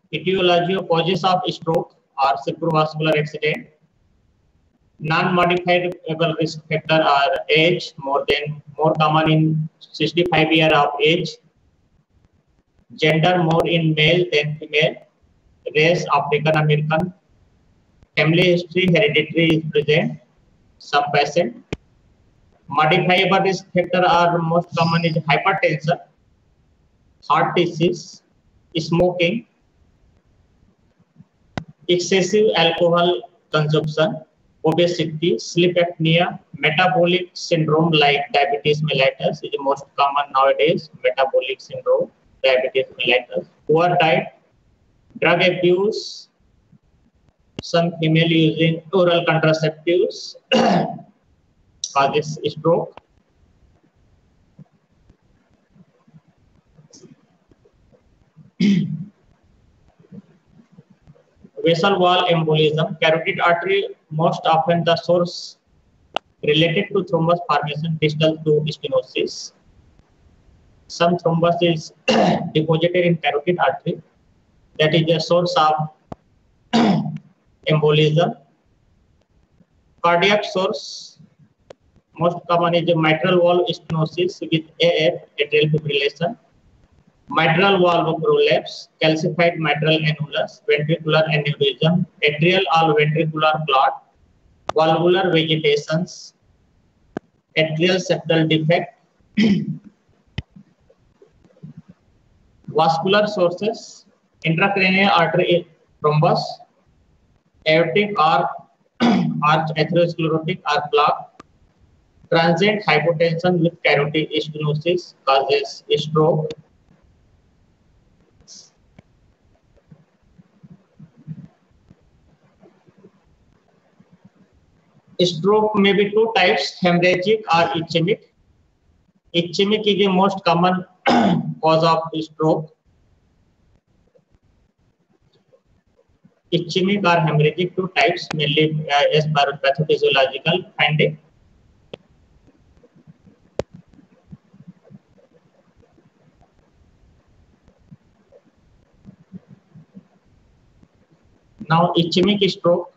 Etiology or causes of stroke or cerebrovascular accident. Non-modifiable risk factor are age, more common in 65 years of age. Gender, more in male than female. Race, African American. Family history, hereditary is present. Some patient. Modifiable risk factor are most common is hypertension, heart disease, smoking, excessive alcohol consumption, obesity, sleep apnea, metabolic syndrome like diabetes mellitus is the most common nowadays. Metabolic syndrome, diabetes mellitus, poor diet, drug abuse, some female using oral contraceptives causes stroke. Vessel wall embolism, carotid artery, most often the source related to thrombus formation distal to stenosis. Some thrombus is deposited in carotid artery, that is a source of embolism. Cardiac source, most common is mitral valve stenosis with AF, atrial fibrillation. Mitral valve prolapse, calcified mitral annulus, ventricular aneurysm, atrial or ventricular clot, valvular vegetations, atrial septal defect. Vascular sources, intracranial artery thrombus, aortic arch atherosclerotic arch block, transient hypotension with carotid stenosis causes stroke. Stroke may be two types, hemorrhagic or ischemic. Ischemic is the most common cause of stroke. Ischemic or hemorrhagic, two types, mainly as per pathophysiological finding. Now, ischemic stroke.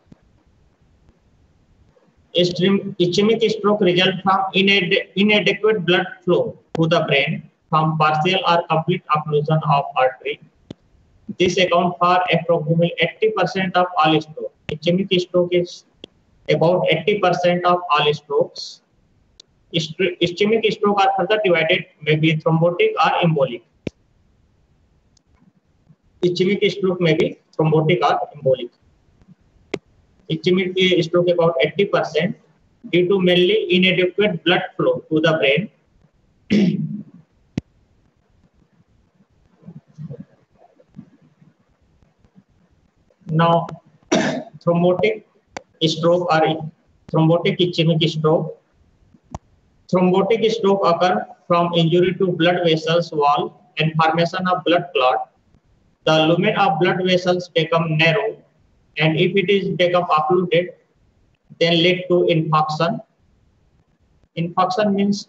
Ischemic stroke results from inadequate blood flow to the brain from partial or complete occlusion of artery. This accounts for approximately 80% of all stroke. Ischemic stroke is about 80% of all strokes. Ischemic stroke are further divided, maybe thrombotic or embolic. Ischemic stroke may be thrombotic or embolic. Ischemic stroke about 80% due to mainly inadequate blood flow to the brain. Now, thrombotic stroke or thrombotic ischemic stroke. Thrombotic stroke occur from injury to blood vessels wall and formation of blood clot. The lumen of blood vessels become narrow, and if it is become occluded, then lead to infarction. Infarction means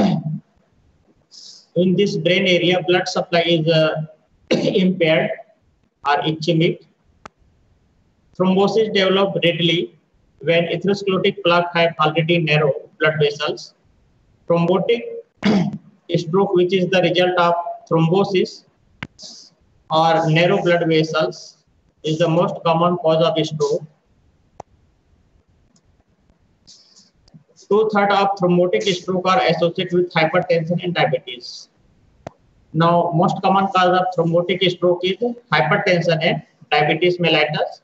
in this brain area blood supply is impaired or ischemic. Thrombosis develop readily when atherosclerotic plaque have already narrow blood vessels. Thrombotic stroke, which is the result of thrombosis or narrow blood vessels, is the most common cause of stroke. 2/3 of thrombotic stroke are associated with hypertension and diabetes. Now, most common cause of thrombotic stroke is hypertension and diabetes mellitus.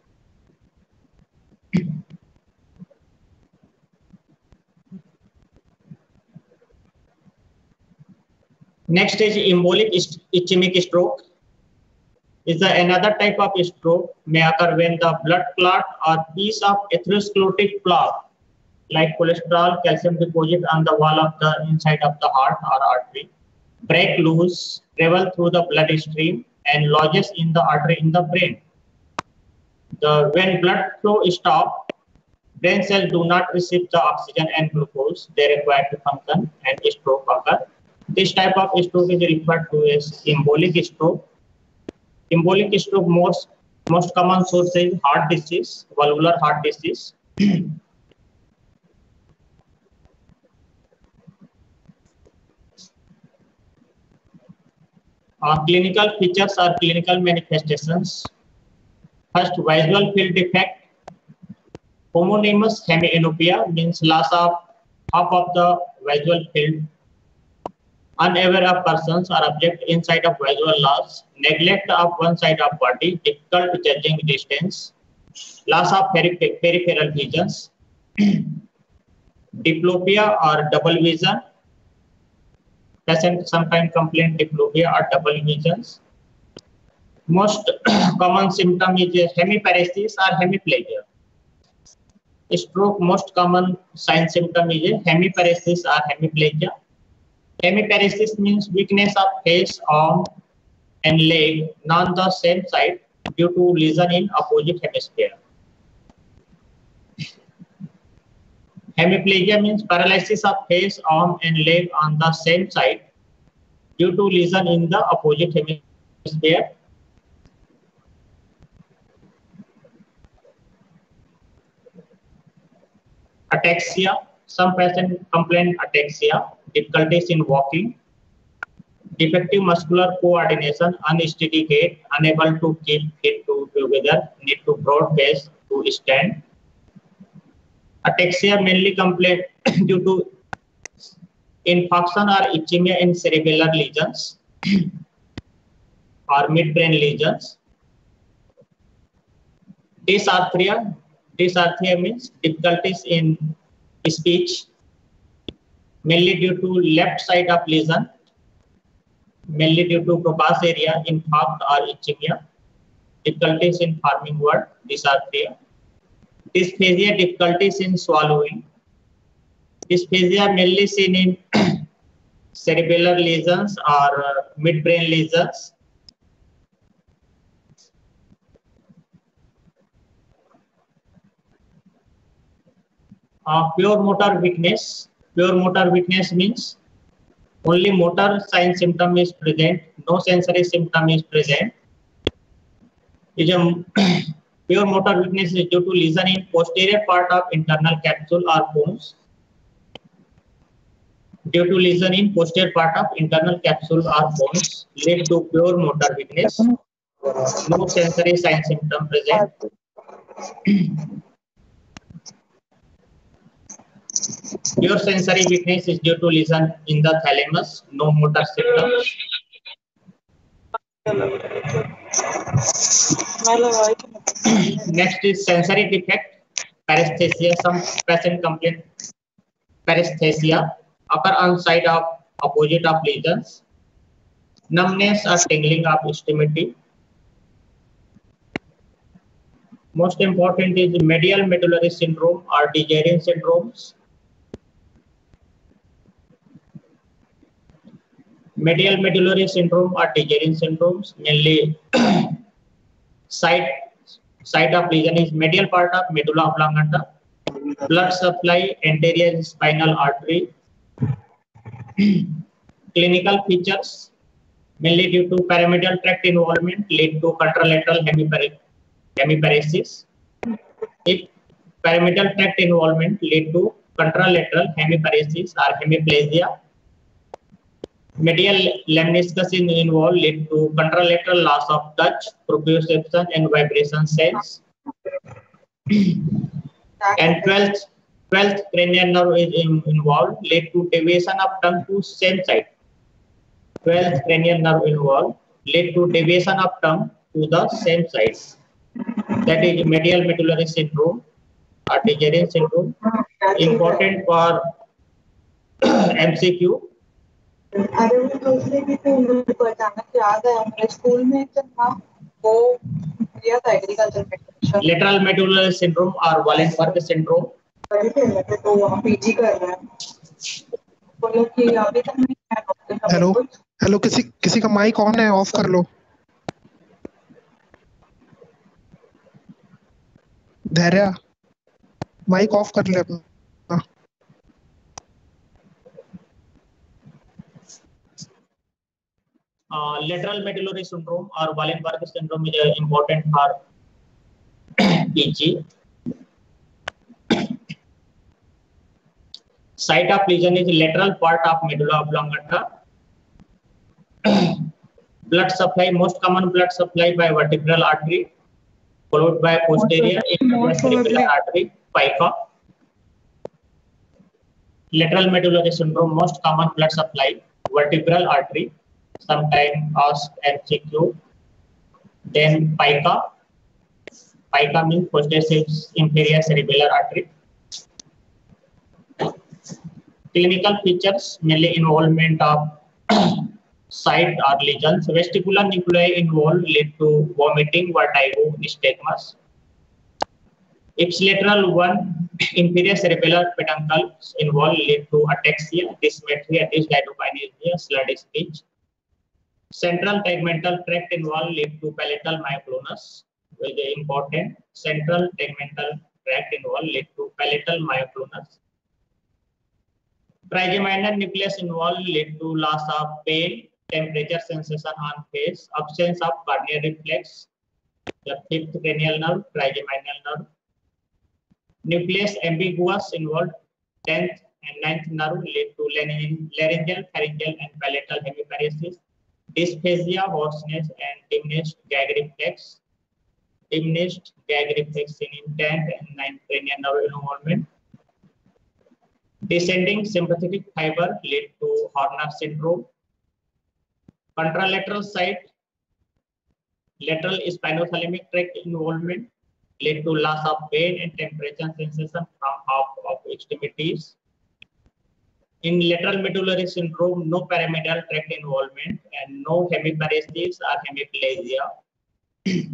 Next is embolic ischemic stroke. Is another type of stroke may occur when the blood clot or piece of atherosclerotic plaque like cholesterol, calcium deposit on the wall of the inside of the heart or artery break loose, travel through the bloodstream and lodges in the artery in the brain. When blood flow stops, brain cells do not receive the oxygen and glucose they require to function and stroke occur. This type of stroke is referred to as embolic stroke. Embolic stroke most common source is heart disease, valvular heart disease. Clinical features or clinical manifestations. First, visual field defect. Homonymous hemianopia means loss of half of the visual field. Unaware of persons or object inside of visual loss. Neglect of one side of body. Difficult judging distance. Loss of peripheral visions. Diplopia or double vision. Patient sometimes complain diplopia or double visions. Most common symptom is hemiparesis or hemiplegia. Stroke most common sign symptom is hemiparesis or hemiplegia. Hemiparesis means weakness of face, arm, and leg on the same side due to lesion in opposite hemisphere. Hemiplegia means paralysis of face, arm, and leg on the same side due to lesion in the opposite hemisphere. Ataxia. Some patients complain ataxia, difficulties in walking, defective muscular coordination, unsteady gait, unable to keep feet together, need to broad base to stand. Ataxia mainly complain due to infarction or ischemia in cerebellar lesions or midbrain lesions. Dysarthria. Dysarthria means difficulties in speech, mainly due to left side of lesion, mainly due to Broca's area, infarct or ischemia. Difficulties in forming word, dysarthria. Dysphagia, difficulties in swallowing. Dysphagia mainly seen in cerebellar lesions or midbrain lesions. Pure motor weakness. Pure motor weakness means only motor sign symptom is present, no sensory symptom is present. Pure motor weakness is due to lesion in posterior part of internal capsule or bones. Due to lesion in posterior part of internal capsule or bones lead to pure motor weakness. No sensory sign symptom present. Pure sensory weakness is due to lesion in the thalamus, no motor symptoms. Next is sensory defect, paresthesia. Some patient complain paresthesia occur on side of opposite of lesions. Numbness or tingling of extremity. Most important is medial medullary syndrome or Dejerine syndromes. Medial medullary syndrome or Dejerine syndromes, mainly site of lesion is medial part of medulla oblongata. Blood supply anterior spinal artery. Clinical features mainly due to pyramidal tract involvement lead to contralateral hemiparesis. If pyramidal tract involvement lead to contralateral hemiparesis or hemiplegia. Medial lemniscus involved lead to contralateral loss of touch, proprioception, and vibration sense. And 12th cranial nerve is involved, lead to deviation of tongue to same side. 12th cranial nerve involved, lead to deviation of tongue to the same side. That is medial medullary syndrome or Dejerine syndrome. Important for MCQ. अरे वो दूसरे भी तो उनको अचानक याद है हमारे स्कूल में एक था वो दिया था एग्रीकल्चर में लेटरल मेडुलर सिंड्रोम और वालेंसबर्ग सिंड्रोम तो वहाँ पीजी कर रहा है बोलो कि अभी तक नहीं है। हेलो हेलो किसी का माइक ऑन है, ऑफ कर लो। धैर्य माइक ऑफ कर ले अपना। Lateral medullary syndrome or Wallenberg syndrome is important for EG. Site of lesion is lateral part of medulla oblongata. Blood supply, most common blood supply by vertebral artery, followed by posterior cerebellar artery, pica. Lateral medullary syndrome, most common blood supply, vertebral artery, sometimes asked MCQ. Then pica. Pica means posterior inferior cerebellar artery. Clinical features, mainly involvement of site or lesions. Vestibular nuclei involved lead to vomiting, vertigo, nystagmus. Ipsilateral one, inferior cerebellar peduncles involved lead to ataxia, dysmetria, dysglycokinesia, slurred speech. Central tegmental tract involved lead to palatal myoclonus, which is important. Central tegmental tract involved lead to palatal myoclonus. Trigeminal nucleus involved lead to loss of pain, temperature sensation on face, absence of corneal reflex. The fifth cranial nerve, trigeminal nerve. Nucleus ambiguous involved 10th and 9th nerve lead to laryngeal, pharyngeal, and palatal hemiparesis. Dysphagia, hoarseness, and diminished gag reflex. Diminished gag reflex seen in 10th and 9th cranial nerve involvement. Descending sympathetic fiber lead to Horner syndrome. Contralateral site, lateral spinothalamic tract involvement lead to loss of pain and temperature sensation from half of extremities. In lateral medullary syndrome, no pyramidal tract involvement and no hemiparesis or hemiplegia.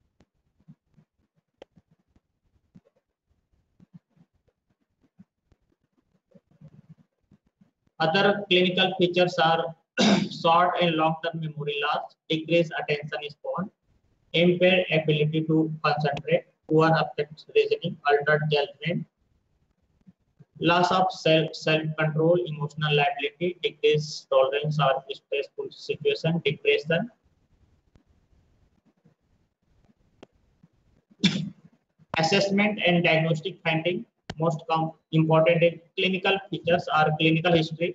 Other clinical features are short and long-term memory loss, decreased attention span, impaired ability to concentrate, poor abstract reasoning, altered judgment, loss of self-control, emotional liability, decreased tolerance or stressful situation, depression. Assessment and diagnostic finding. Most important clinical features are clinical history.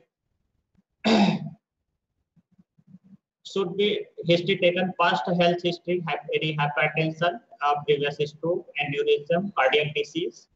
Should be history taken, past health history, any hypertension, previous stroke, aneurysm, cardiac disease,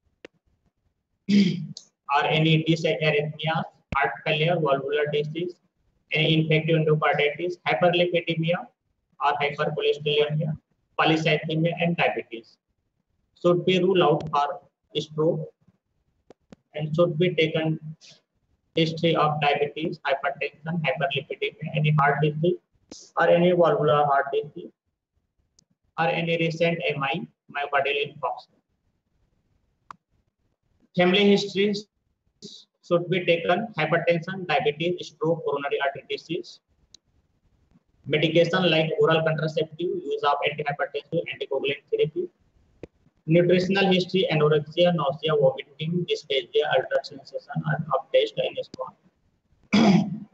or any dysarrhythmias, heart failure, valvular disease, any infective endocarditis, hyperlipidemia or hypercholesterolemia, polycythemia, and diabetes. Should be ruled out for stroke and should be taken history of diabetes, hypertension, hyperlipidemia, any heart disease or any valvular heart disease or any recent MI, myocardial infarction. Family histories should be taken hypertension, diabetes, stroke, coronary artery disease. Medication like oral contraceptive, use of antihypertensive, anticoagulant therapy. Nutritional history, anorexia, nausea, vomiting, dysphagia, altered sensation, of taste and span.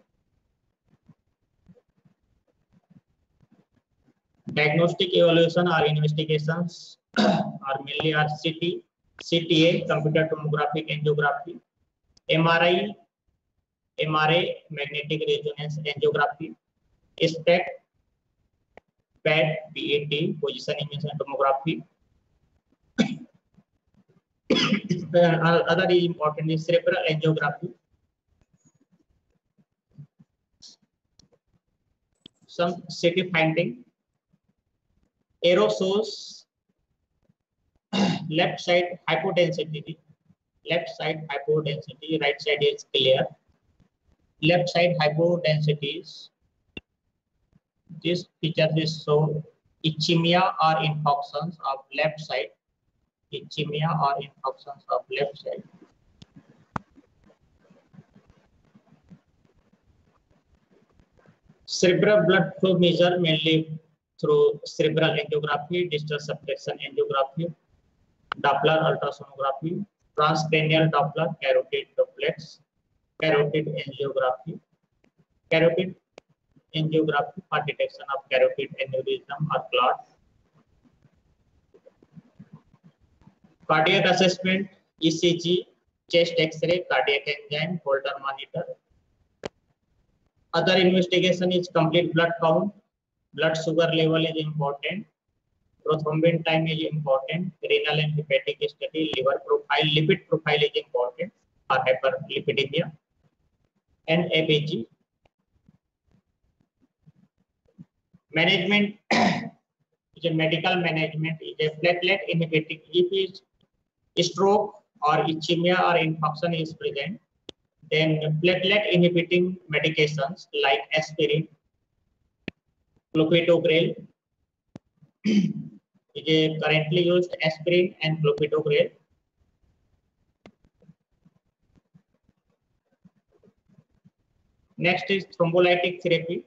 Diagnostic evaluation or investigations are mainly CT, CTA, computer tomographic angiography, MRI, magnetic resonance angiography, SPECT, PET, PET, position image tomography. Other is important is cerebral angiography. Some CT finding. Aerosols, left side hypodensity, right side is clear. Left side hypodensities. This feature is so ischemia or infarctions of left side. Ischemia or infarctions of left side. Cerebral blood flow measure mainly through cerebral angiography, distal subtraction angiography, Doppler ultrasonography, transcranial Doppler, carotid duplex, carotid angiography. Carotid angiography for detection of carotid aneurysm or clot. Cardiac assessment, ECG, chest X-ray, cardiac enzyme, Holter monitor. Other investigation is complete blood count, blood sugar level is important, prothrombin time is important, renal and hepatic study, liver profile, lipid profile is important for hyperlipidemia, and ABG. Management is a medical management is a platelet inhibiting. If is stroke or ischemia or infarction is present, then platelet inhibiting medications like aspirin, clopidogrel is a currently used aspirin and clopidogrel. Next is thrombolytic therapy.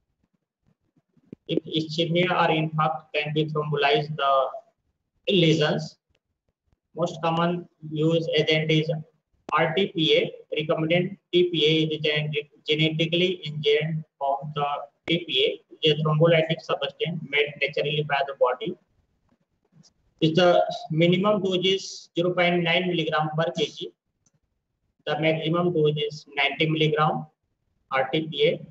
If ischemia or infarct can be thrombolyze the lesions. Most common use agent is RTPA. Recombinant TPA is a genetically engineered of the TPA, is a thrombolytic substance made naturally by the body. The minimum dose is 0.9 milligram per kg. The maximum dose is 90 milligram RTPA.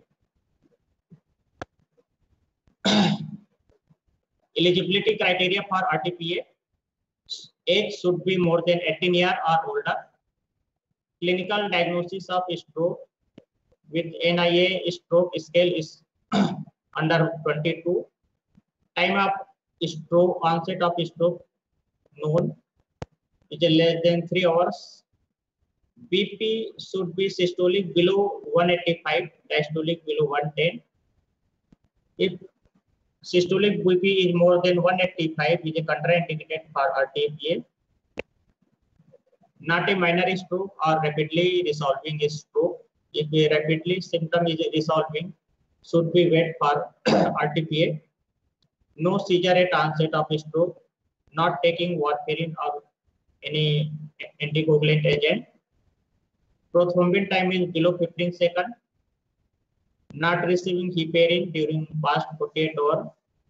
Eligibility criteria for RTPA: age should be more than 18 years or older. Clinical diagnosis of stroke with NIA stroke scale is under 22. Time of stroke, onset of stroke known, is less than 3 hours. BP should be systolic below 185, diastolic below 110. If systolic BP is more than 185, is a contraindicated for RTPA. Not a minor stroke or rapidly resolving stroke. If a rapidly symptom is resolving, should be wait for RTPA. No seizure at onset of stroke. Not taking warfarin or any anticoagulant agent. Prothrombin time is below 15 seconds. Not receiving heparin during past 48 hours.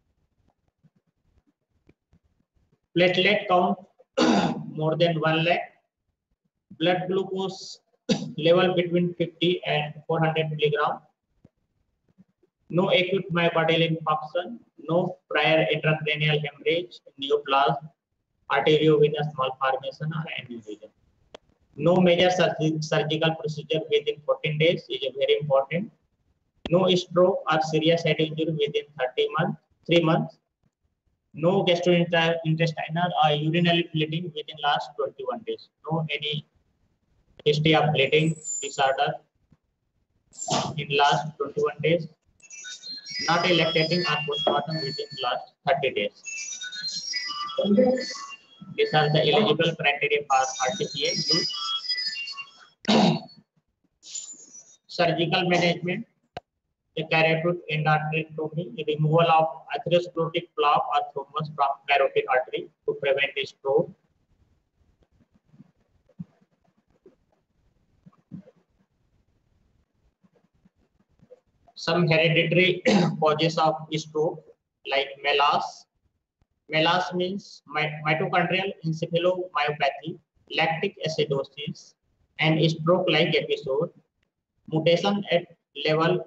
Platelet count more than 1 lakh. Blood glucose level between 50 and 400 milligram. No acute myocardial infarction. No prior intracranial hemorrhage, neoplasm, arteriovenous malformation or aneurysm. No major surgical procedure within 14 days is very important. No stroke or serious head injury within 3 months. No gastrointestinal or urinary bleeding within last 21 days. No any history of bleeding disorder in last 21 days. Not a lactating or postmortem within last 30 days. These are the eligible criteria for RTPA use. Surgical management, a carotid endarterectomy, removal of atherosclerotic plaque or thrombus from carotid artery to prevent a stroke. Some hereditary causes of stroke like MELAS. MELAS means mitochondrial encephalomyopathy, lactic acidosis, and stroke-like episode. Mutation at level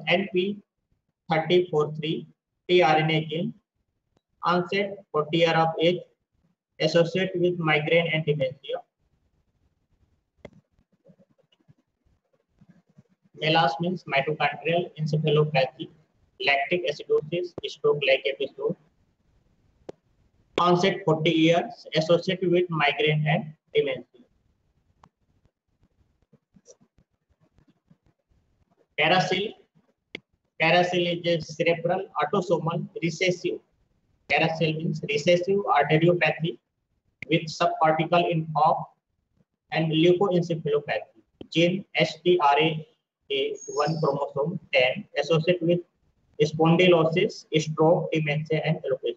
NP3043 tRNA gene. Onset 40 years of age, associated with migraine and dementia. MELAS means mitochondrial encephalopathy, lactic acidosis, stroke-like episode. Onset 40 years, associated with migraine and dementia. CARASIL. CARASIL is a cerebral autosomal recessive. CARASIL means recessive arteriopathy with subcortical infarct and leukoencephalopathy. Gene STRA1 chromosome 10 associated with spondylosis, stroke, dementia, and alopecia.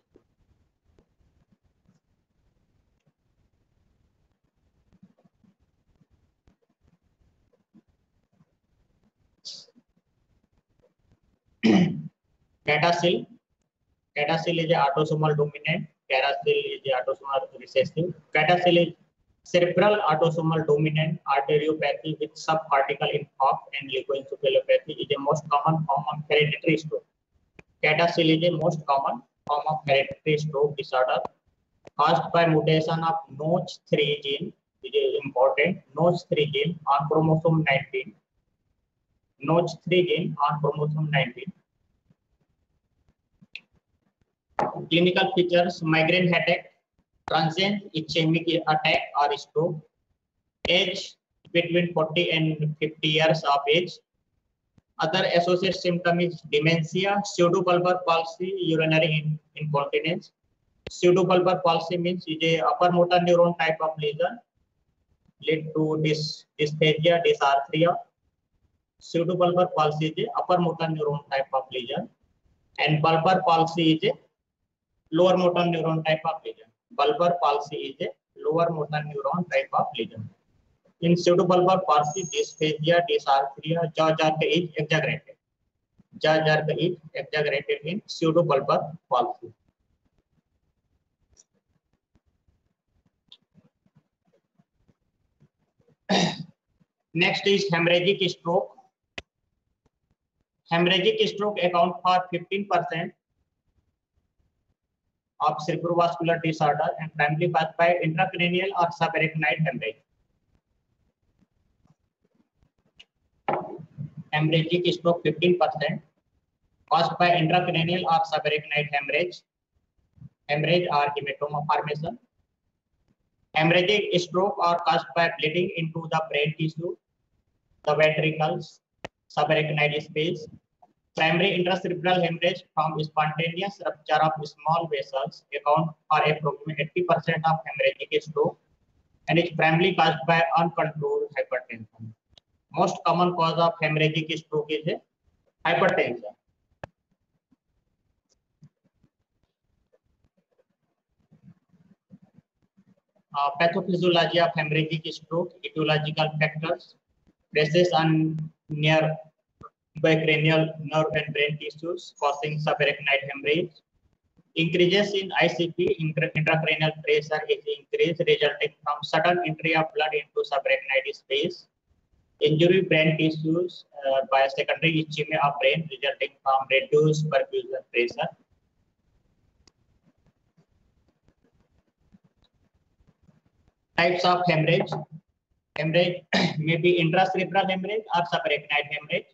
Catacil. Catacil is autosomal dominant. Caracil is autosomal recessive. Catacil is cerebral autosomal dominant arteriopathy with subcortical infarct and leukoencephalopathy is the most common form of hereditary stroke. Catacil is the most common form of hereditary stroke disorder caused by mutation of Notch3 gene. It is important. Notch3 gene on chromosome 19. Notch3 gene on chromosome 19. Clinical features: migraine headache, transient ischemic attack or stroke, age between 40 and 50 years of age. Other associated symptom is dementia, pseudobulbar palsy, urinary incontinence. Pseudobulbar palsy means is a upper motor neuron type of lesion lead to dysphagia, dysarthria. Pseudobulbar palsy is a upper motor neuron type of lesion, and bulbar palsy is a lower motor neuron type of lesion. Bulbar palsy is a lower motor neuron type of lesion. In pseudobulbar palsy, dysphagia, dysarthria, jaw jerk is exaggerated. Jaw jerk is exaggerated in pseudobulbar palsy. Next is hemorrhagic stroke. Hemorrhagic stroke account for 15% of cerebrovascular disorder and primarily caused by intracranial or subarachnoid hemorrhage. Hemorrhagic stroke 15% caused by intracranial or subarachnoid hemorrhage or hematoma formation. Hemorrhagic stroke are caused by bleeding into the brain tissue, the ventricles, subarachnoid space. Primary intracerebral hemorrhage from spontaneous rupture of small vessels account for approximately 80% of hemorrhagic stroke and is primarily caused by uncontrolled hypertension. Most common cause of hemorrhagic stroke is hypertension. Pathophysiology of hemorrhagic stroke, etiological factors, stresses on near bicranial nerve and brain tissues causing subarachnoid hemorrhage. Increases in ICP, intracranial pressure is increased resulting from sudden entry of blood into subarachnoid space. Injury brain tissues by secondary ischemia of brain resulting from reduced perfusion pressure. Types of hemorrhage. Hemorrhage may be intracerebral hemorrhage or subarachnoid hemorrhage.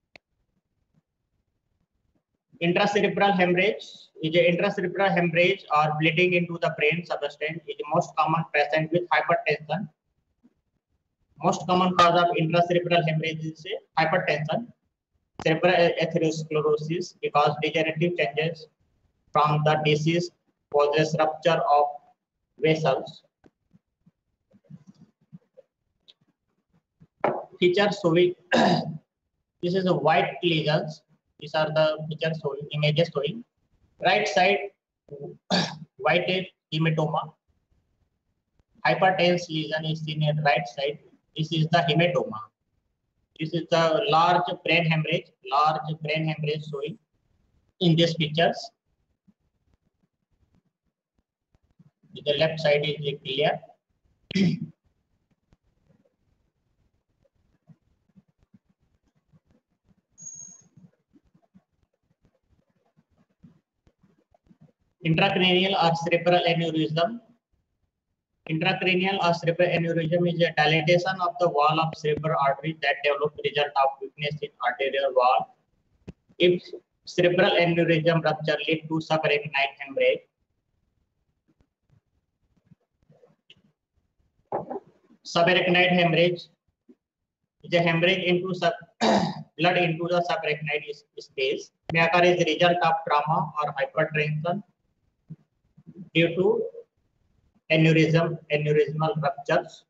Intracerebral hemorrhage is an intracerebral hemorrhage or bleeding into the brain substance is the most common present with hypertension. Most common cause of intracerebral hemorrhage is hypertension, cerebral atherosclerosis because degenerative changes from the disease causes rupture of vessels. Features showing this is a white lesions. These are the features showing, images showing. Right side, white hematoma. Hypertense lesion is seen at right side. This is the hematoma. This is the large brain hemorrhage showing in these pictures. The left side is clear. Intracranial or cerebral aneurysm. Intracranial or cerebral aneurysm is a dilatation of the wall of cerebral artery that develops result of weakness in arterial wall. If cerebral aneurysm rupture lead to subarachnoid hemorrhage. Subarachnoid hemorrhage is a hemorrhage into blood into the subarachnoid space. May occur as a result of trauma or hypertension due to aneurysmal ruptures.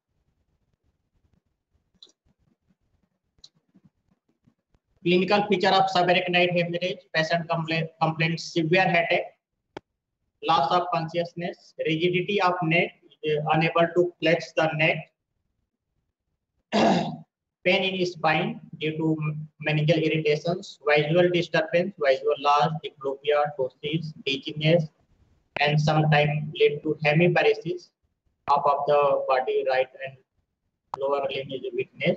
Clinical feature of subarachnoid hemorrhage: patient complains severe headache, loss of consciousness, rigidity of neck, unable to flex the neck, pain in spine due to meningeal irritations, visual disturbance, visual loss, diplopia, ptosis, dizziness, and sometimes lead to hemiparesis, half of the body, right and lower limb is weakness.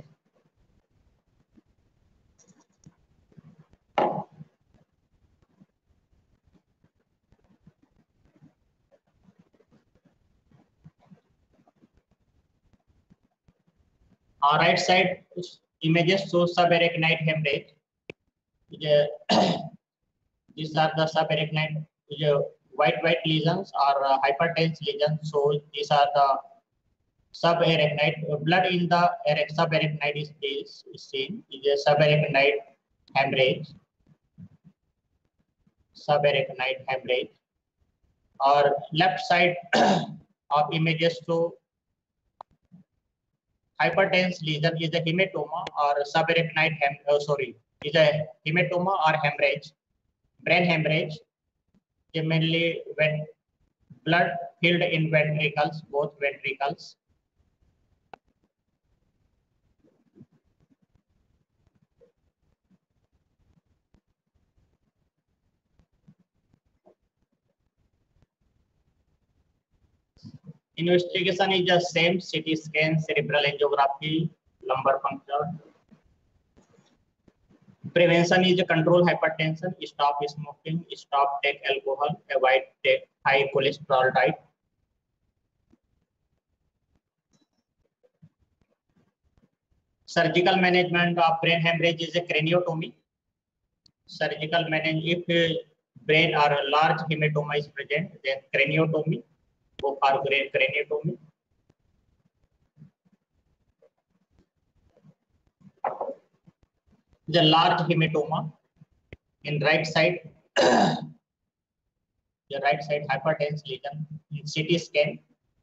Right side images show subarachnoid hemorrhage. These are the subarachnoid white lesions or hypertense lesions. So these are the subarachnoid. Blood in the subarachnoid is seen. Is a subarachnoid hemorrhage. Subarachnoid hemorrhage. Or left side of images show hypertense lesion is a hematoma or subarachnoid is a hematoma or hemorrhage, brain hemorrhage, mainly when blood filled in ventricles, both ventricles. Investigation is the same: CT scan, cerebral angiography, lumbar puncture. Prevention is control hypertension, stop smoking, stop take alcohol, avoid take high cholesterol diet. Surgical management of brain hemorrhage is a craniotomy. Surgical management, if brain or a large hematoma is present, then craniotomy, go for craniotomy. The large hematoma in right side, the right side hypertense lesion in CT scan.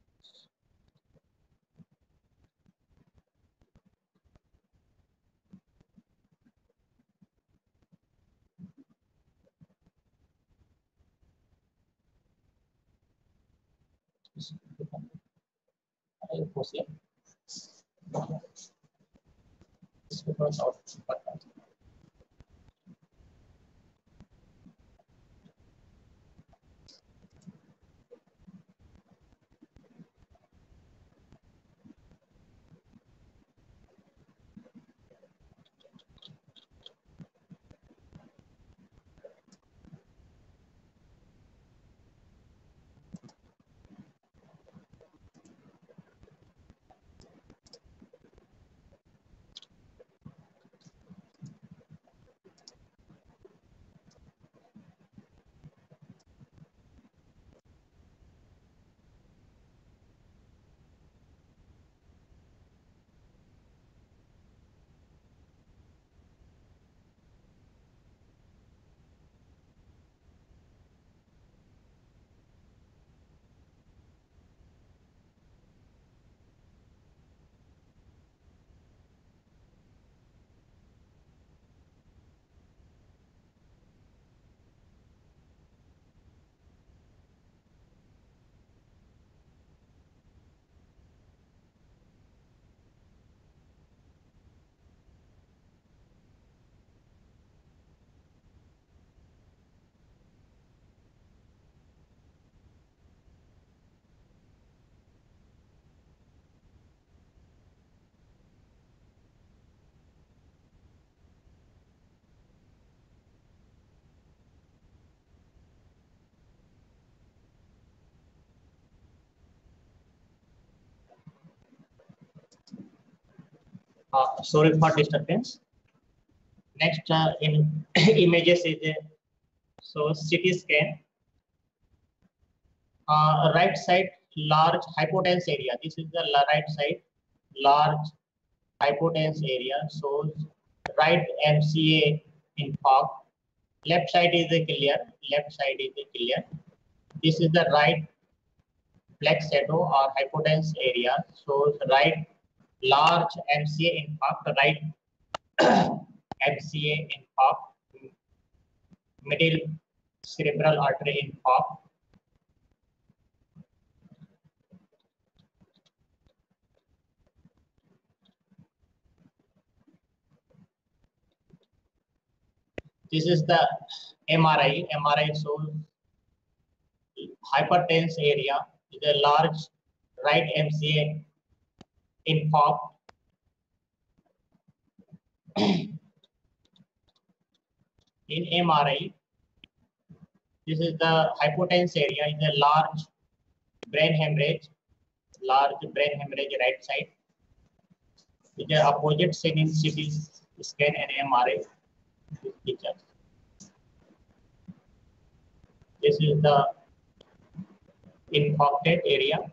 Sorry for disturbance. Next in images is so CT scan. Right side large hypotenuse area. This is the right side large hypotenuse area. So right MCA infarct. Left side is clear. Left side is clear. This is the right black shadow or hypotenuse area. So right large MCA infarct. Right MCA infarct. Middle cerebral artery infarct. This is the MRI. MRI shows hypertense area is a large right MCA infarct. In MRI, this is the hypotense area is a large brain hemorrhage, right side. With the opposite seen in CT scan and MRI features. This is the infarcted area.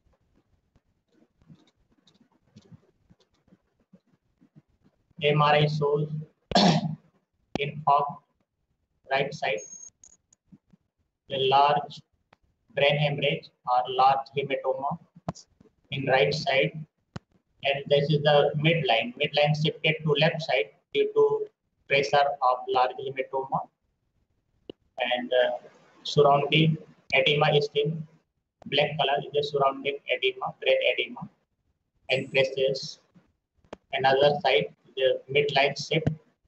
MRI shows infarct right side, a large brain hemorrhage or large hematoma in right side, and this is the midline. Midline shifted to left side due to pressure of large hematoma, and surrounding edema is in black color. Is the surrounding edema, brain edema, and presses. Another side, the midline shift.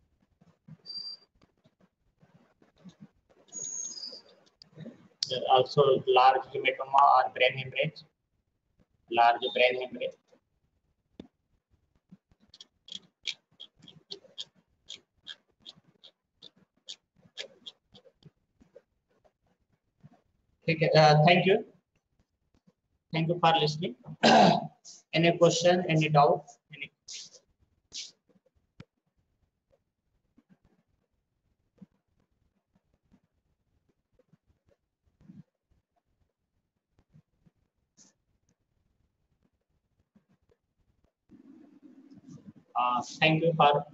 There also large hematoma or brain hemorrhage, large brain hemorrhage. Okay, thank you. Thank you for listening. Any question, any doubt? Any... Thank you for